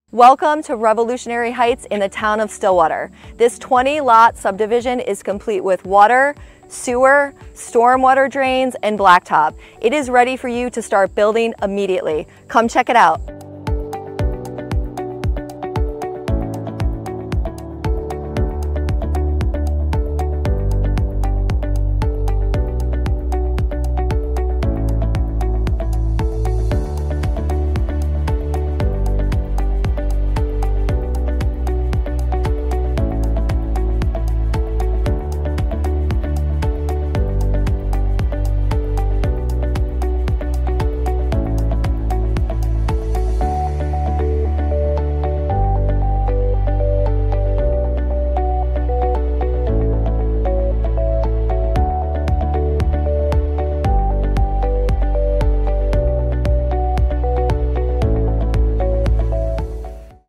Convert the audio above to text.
Welcome to Revolutionary Heights in the town of Stillwater. This 20-lot subdivision is complete with water, sewer, stormwater drains, and blacktop. It is ready for you to start building immediately. Come check it out.